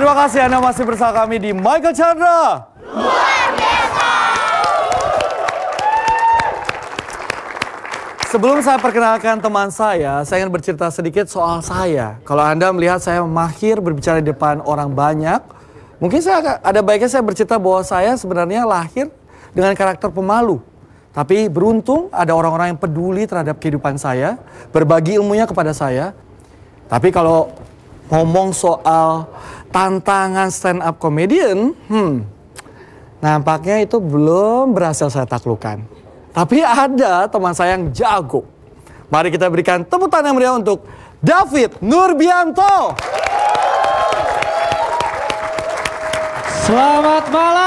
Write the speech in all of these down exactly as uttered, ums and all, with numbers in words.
Terima kasih Anda masih bersama kami di Michael Chandra. Luar biasa. Sebelum saya perkenalkan teman saya, saya ingin bercerita sedikit soal saya. Kalau Anda melihat saya mahir berbicara di depan orang banyak, mungkin saya ada baiknya saya bercerita bahwa saya sebenarnya lahir dengan karakter pemalu. Tapi beruntung ada orang-orang yang peduli terhadap kehidupan saya, berbagi ilmunya kepada saya. Tapi kalau ngomong soal tantangan stand up comedian, hmm, nampaknya itu belum berhasil saya taklukkan. Tapi ada teman saya yang jago. Mari kita berikan tepuk tangan yang meriah untuk David Nurbianto. Selamat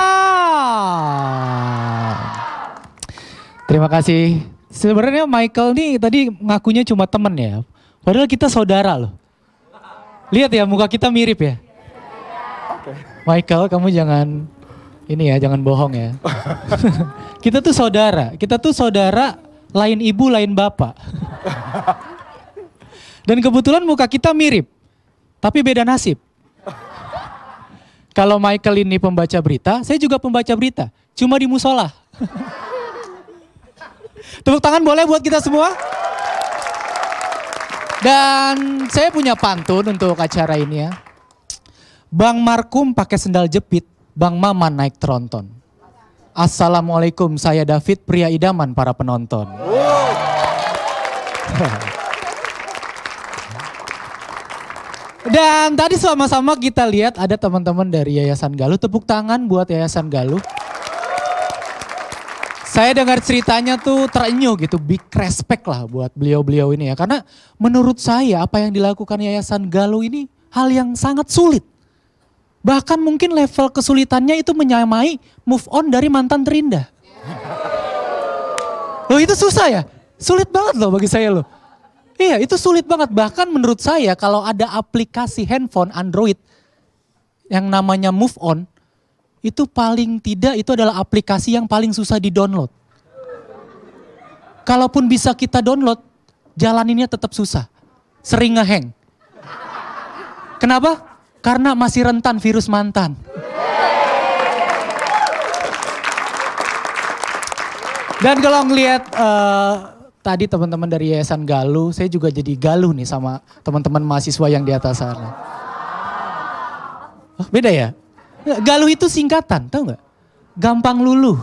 malam. Terima kasih. Sebenarnya Michael nih tadi ngakunya cuma temen ya. Padahal kita saudara loh. Lihat ya muka kita mirip ya. Michael, kamu jangan ini ya, jangan bohong ya. Kita tuh saudara, kita tuh saudara lain ibu, lain bapak. Dan kebetulan muka kita mirip, tapi beda nasib. Kalau Michael ini pembaca berita, saya juga pembaca berita, cuma di musola. Tepuk tangan boleh buat kita semua? Dan saya punya pantun untuk acara ini ya. Bang Markum pakai sendal jepit, Bang Maman naik tronton. Assalamualaikum, saya David, pria idaman para penonton. Dan tadi sama-sama kita lihat ada teman-teman dari Yayasan Galuh. Tepuk tangan buat Yayasan Galuh. Saya dengar ceritanya tuh terenyuh gitu, big respect lah buat beliau-beliau ini ya. Karena menurut saya apa yang dilakukan Yayasan Galuh ini hal yang sangat sulit. Bahkan mungkin level kesulitannya itu menyamai move on dari mantan terindah. Loh itu susah ya? Sulit banget loh bagi saya loh. Iya itu sulit banget. Bahkan menurut saya kalau ada aplikasi handphone Android yang namanya Move On, itu paling tidak itu adalah aplikasi yang paling susah di-download. Kalaupun bisa kita download, jalaninnya tetap susah. Sering ngehang. Kenapa? Karena masih rentan virus mantan. Dan kalau ngelihat uh, tadi teman-teman dari Yayasan Galuh, saya juga jadi galuh nih sama teman-teman mahasiswa yang di atas sana. Oh, beda ya? Galuh itu singkatan, tahu nggak? Gampang luluh.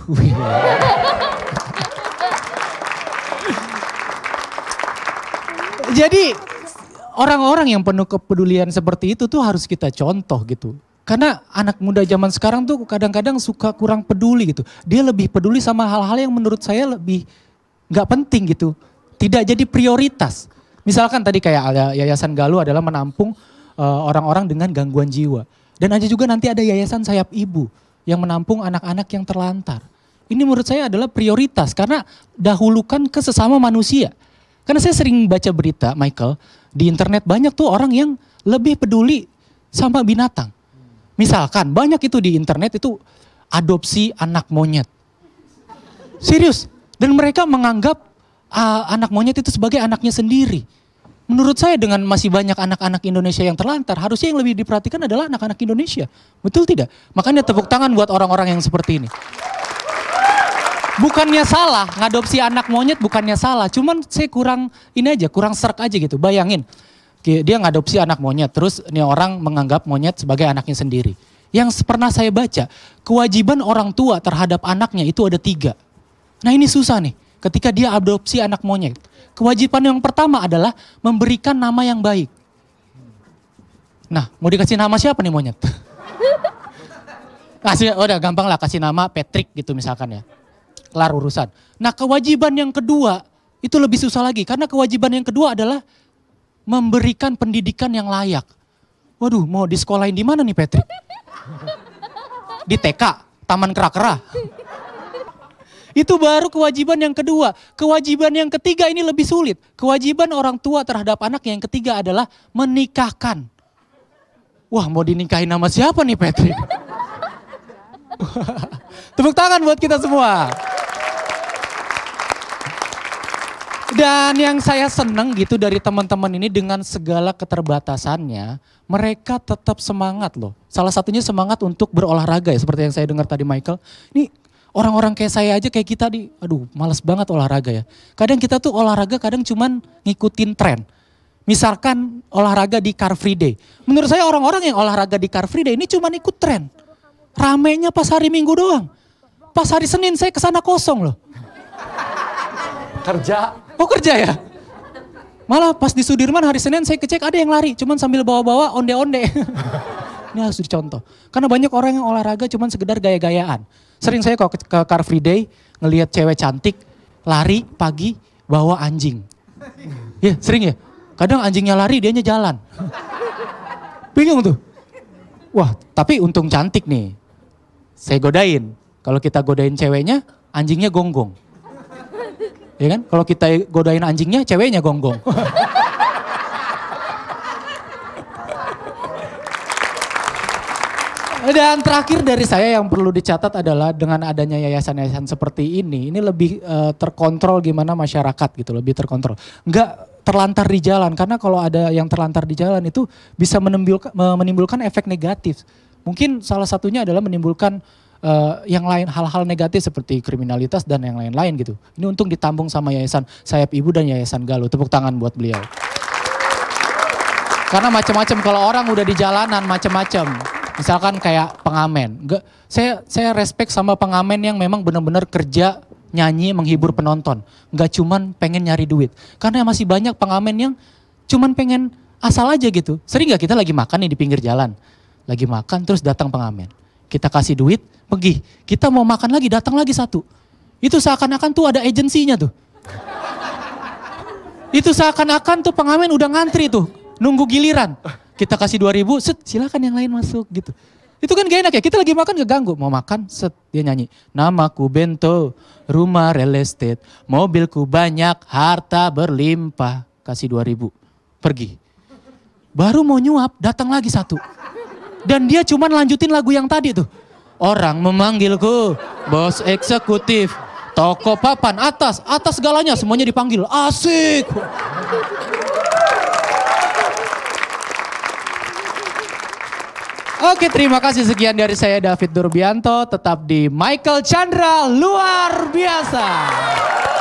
Jadi orang-orang yang penuh kepedulian seperti itu tuh harus kita contoh gitu. Karena anak muda zaman sekarang tuh kadang-kadang suka kurang peduli gitu. Dia lebih peduli sama hal-hal yang menurut saya lebih nggak penting gitu. Tidak jadi prioritas. Misalkan tadi kayak Yayasan Galuh adalah menampung uh, orang-orang dengan gangguan jiwa. Dan ada juga nanti ada Yayasan Sayap Ibu yang menampung anak-anak yang terlantar. Ini menurut saya adalah prioritas karena dahulukan ke sesama manusia. Karena saya sering baca berita, Michael, di internet banyak tuh orang yang lebih peduli sama binatang. Misalkan banyak itu di internet itu adopsi anak monyet. Serius, dan mereka menganggap uh, anak monyet itu sebagai anaknya sendiri. Menurut saya dengan masih banyak anak-anak Indonesia yang terlantar, harusnya yang lebih diperhatikan adalah anak-anak Indonesia. Betul tidak? Makanya tepuk tangan buat orang-orang yang seperti ini. Bukannya salah, ngadopsi anak monyet bukannya salah. Cuman saya kurang, ini aja, kurang serk aja gitu. Bayangin, dia ngadopsi anak monyet, terus ini orang menganggap monyet sebagai anaknya sendiri. Yang pernah saya baca, kewajiban orang tua terhadap anaknya itu ada tiga. Nah ini susah nih, ketika dia adopsi anak monyet. Kewajiban yang pertama adalah memberikan nama yang baik. Nah, mau dikasih nama siapa nih monyet? Kasih, udah gampang lah kasih nama Patrick gitu misalkan ya. Kelar urusan. Nah, kewajiban yang kedua itu lebih susah lagi karena kewajiban yang kedua adalah memberikan pendidikan yang layak. Waduh, mau disekolahin di mana nih Patrick? Di T K, Taman Kera-Kera. Itu baru kewajiban yang kedua. Kewajiban yang ketiga ini lebih sulit. Kewajiban orang tua terhadap anak yang ketiga adalah menikahkan. Wah, mau dinikahin sama siapa nih Patrick? Tepuk tangan buat kita semua. Dan yang saya seneng gitu dari teman-teman ini dengan segala keterbatasannya, mereka tetap semangat loh. Salah satunya semangat untuk berolahraga ya, seperti yang saya dengar tadi Michael. Ini orang-orang kayak saya aja kayak kita di, aduh males banget olahraga ya. Kadang kita tuh olahraga kadang cuman ngikutin tren. Misalkan olahraga di Car Free Day. Menurut saya orang-orang yang olahraga di Car Free Day ini cuman ikut tren. Ramenya pas hari Minggu doang. Pas hari Senin saya kesana kosong loh. Kerja. Oh kerja ya? Malah pas di Sudirman hari Senin saya kecek ada yang lari. Cuman sambil bawa-bawa onde-onde. Ini harus dicontoh. Karena banyak orang yang olahraga cuman sekedar gaya-gayaan. Sering saya kalau ke, ke Car Free Day ngelihat cewek cantik lari pagi bawa anjing. Ya sering ya? Kadang anjingnya lari dianya jalan. Bingung tuh. Wah tapi untung cantik nih. Saya godain. Kalau kita godain ceweknya anjingnya gonggong. Ya kan? Kalau kita godain anjingnya, ceweknya gonggong. Dan terakhir dari saya yang perlu dicatat adalah dengan adanya yayasan-yayasan seperti ini, ini lebih uh, terkontrol gimana masyarakat gitu, lebih terkontrol. Enggak terlantar di jalan, karena kalau ada yang terlantar di jalan itu bisa menimbulkan, menimbulkan efek negatif. Mungkin salah satunya adalah menimbulkan Uh, yang lain hal-hal negatif seperti kriminalitas dan yang lain-lain gitu. Ini untung ditambung sama Yayasan Sayap Ibu dan Yayasan Galuh. Tepuk tangan buat beliau. Karena macam-macam kalau orang udah di jalanan macam-macam. Misalkan kayak pengamen. Enggak, saya saya respect sama pengamen yang memang benar-benar kerja nyanyi menghibur penonton. Enggak cuman pengen nyari duit. Karena masih banyak pengamen yang cuman pengen asal aja gitu. Sering gak kita lagi makan nih di pinggir jalan. Lagi makan terus datang pengamen. Kita kasih duit, pergi. Kita mau makan lagi, datang lagi satu. Itu seakan-akan tuh ada agensinya tuh. Itu seakan-akan tuh pengamen udah ngantri tuh. Nunggu giliran. Kita kasih dua ribu, set silakan yang lain masuk gitu. Itu kan gak enak ya, kita lagi makan keganggu. Mau makan, set dia nyanyi. Namaku Bento, rumah real estate. Mobilku banyak, harta berlimpah. Kasih dua ribu, pergi. Baru mau nyuap, datang lagi satu. Dan dia cuman lanjutin lagu yang tadi tuh. Orang memanggilku, bos eksekutif, toko papan, atas, atas segalanya semuanya dipanggil. Asik. Oke, terima kasih sekian dari saya David Durbianto. Tetap di Michael Chandra luar biasa.